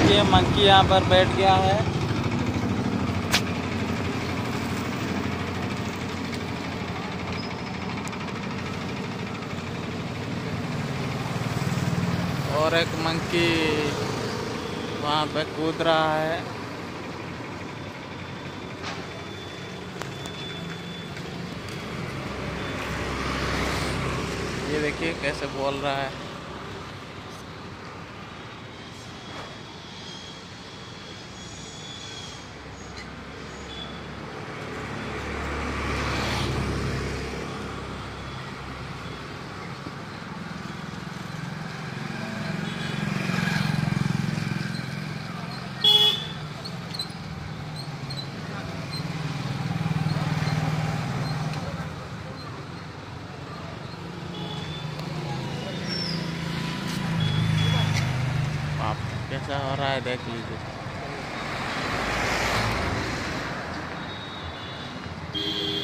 देखिए मंकी यहाँ पर बैठ गया है। और एक मंकी वहाँ पे कूद रहा है। ये देखिए कैसे बोल रहा है। आप कैसा हो रहा है देख लीजिए।